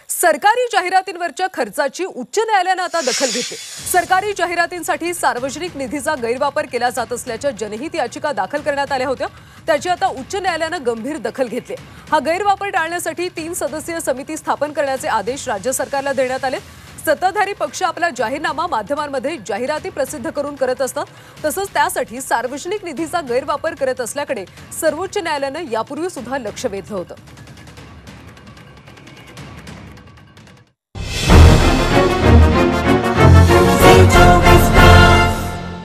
सरकारी जाहिरातींवरच्या खर्चाची उच्च न्यायालयाने आता दखल घेतली। सरकारी जाहिरातींसाठी सार्वजनिक निधीचा गैरवापर केला जात असल्याच्या जनहित याचिका दाखल करण्यात आल्या होत्या। त्याची आता उच्च न्यायालयाने गंभीर दखल घेतली। हा गैरवापर टाळण्यासाठी 3 सदस्यीय समिती स्थापन करण्याचे आदेश राज्य सरकारला देण्यात आले। सत्ताधारी पक्ष आपला जाहीरनामा माध्यमांमध्ये जाहिराती प्रसिद्ध करून करत असतात, तसंच त्यासाठी सार्वजनिक निधीचा गैरवापर करत असल्याकडे सर्वोच्च न्यायालयाने यापूर्वी सुद्धा लक्ष वेधलं होतं।